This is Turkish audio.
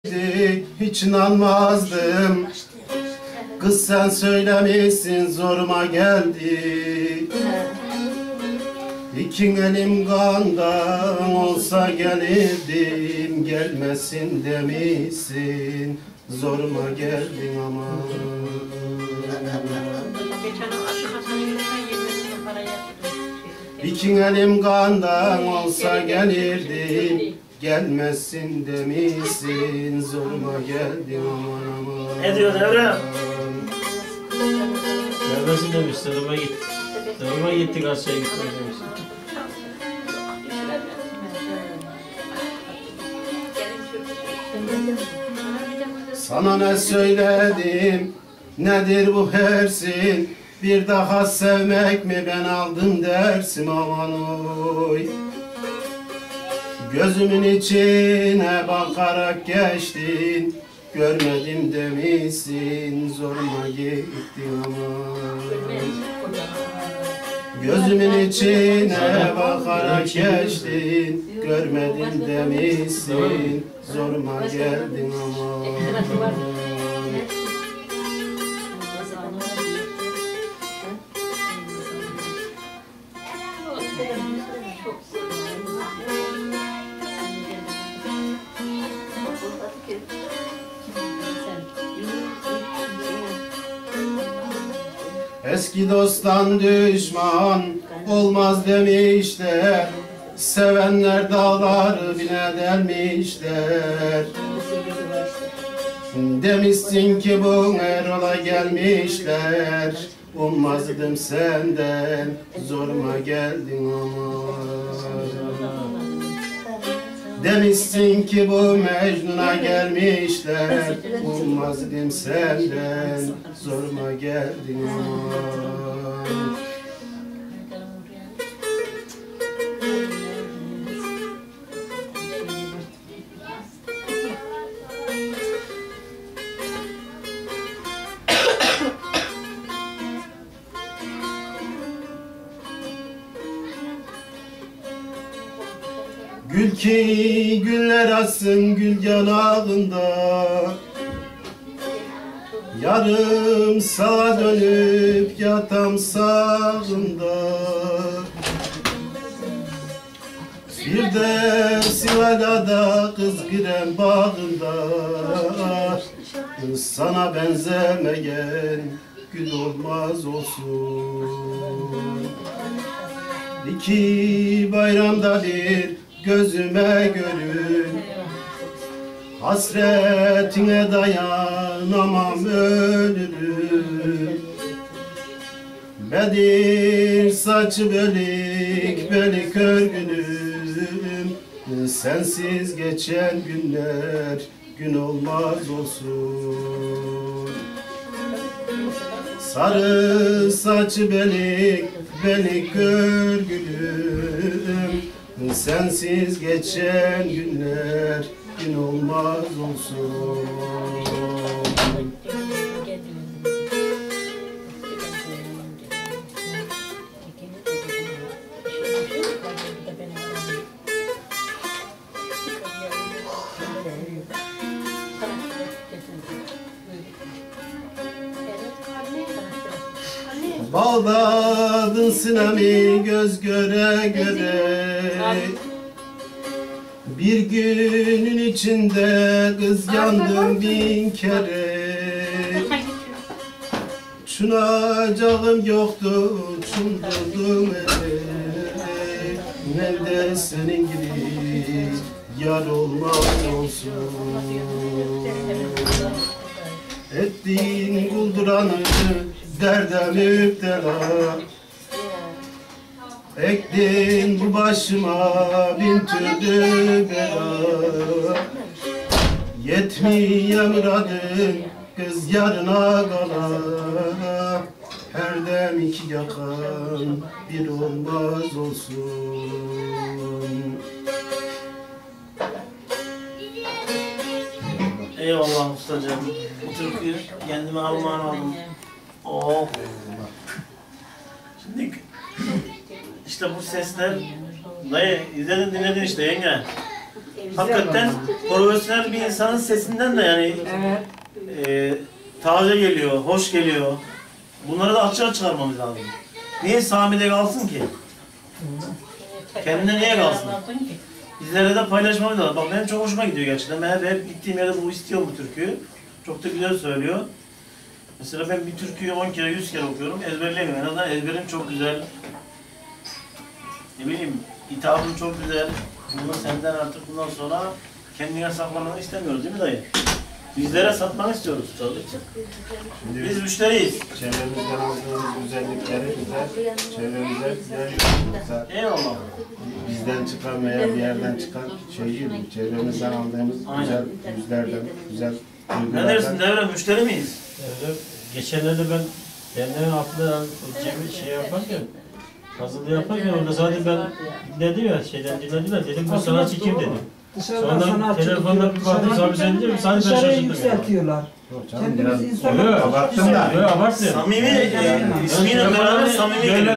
Hiç inanmazdım. Kız sen söylemişsin zoruma geldi. İkin elim kandan olsa gelirdim. Gelmesin demişsin zoruma geldin ama. İkin elim kandan olsa gelirdim. Gelmezsin demişsin, zoruma geldin aman aman. Ne diyor Devrem? Gelmesin demiş, zoruma gitti. Zoruma gitti, Asya'ya gitmek demiş. Sana ne söyledim, nedir bu hersin? Bir daha sevmek mi ben aldım dersim aman oy. Gözümün içine bakarak geçtin, görmedim demişsin, zoruma gittin ama. Gözümün içine bakarak geçtin, görmedim demişsin, zoruma geldin ama. Eski dosttan düşman olmaz demişler. Sevenler dağları bile delmişler. Demişsin ki bu Erol'a gelmişler. Ummazdım senden, zoruma geldin ama. Demişsin ki bu Mecnun'a gelmişler. Ummazdım senden, zoruma geldin ama. Gül ki güller açsın gül yanağında, yarım sağa dönüp yatam sağında. Bir de Sivada'da kız giren bağında, sana benzemeyen gül olmaz olsun. İki bayramda bir gözüme görün, hasretine dayanamam ölürüm. Bedir saçı bölük bölük örgünüm, sensiz geçen günler gün olmaz olsun. Sarı saçı bölük bölük örgünüm, sensiz geçen günler gün olmaz olsun. Bağladın sinemi göz göre göre, bir günün içinde kız yandım bin kere. Çunacağım yoktu, çundurdum nerede senin gibi yar olmaz olsun. Ettiğin kulduranı derde müptela, ektin bu başıma bin türlü bela. Yetmiyor muradın kız yarına kala, her dem iki yakan bir olmaz olsun. Eyvallah ustacığım. Bu türküyü kendime armağan aldım. Oh. Şimdi işte bu sesler, dayı izledin dinledin işte yenge. hakikaten profesyonel bir insanın sesinden de yani taze geliyor, hoş geliyor. Bunları da açığa çıkarmamız lazım. Niye Sami'de kalsın ki? Kendine niye kalsın? Bizlere de paylaşmamız lazım. Bak benim çok hoşuma gidiyor gerçekten. Ben hep gittiğim yerde bu istiyorum bu türküyü. Çok da güzel söylüyor. Mesela ben bir türküyü 10 kere 100 kere okuyorum. Ezberlemiyorum. En azından ezberim çok güzel. Ne bileyim, hitabım çok güzel. Bunu senden artık bundan sonra kendine saklamanı istemiyoruz değil mi dayı? Bizlere satmanı istiyoruz. Şimdi Biz müşteriyiz. çevremizden aldığımız güzellikleri bize çevremize güzel. Eyvallah. Bizden çıkan veya bir yerden çıkan şey değil. Çevremizden aldığımız güzel yüzlerden, güzel Ne dersin Devre? Müşteri miyiz? Geçenlerde ben benden altında Cemil şey yaparken, hazırlığı yaparken orada zaten ben dinledim ya, dinlediler, dedim bu sanatçı kim dedim. Dışarıdan Sonra sanatçı telefonda bir baktım, abi sen diyor musun? Sadece ben dışarıya şaşırdım yükseltiyorlar. Canım biraz Kendimiz insan Yok, abarttın da. Yok abartmıyorum. Samimi, ismiyle beraber samimi geliyor.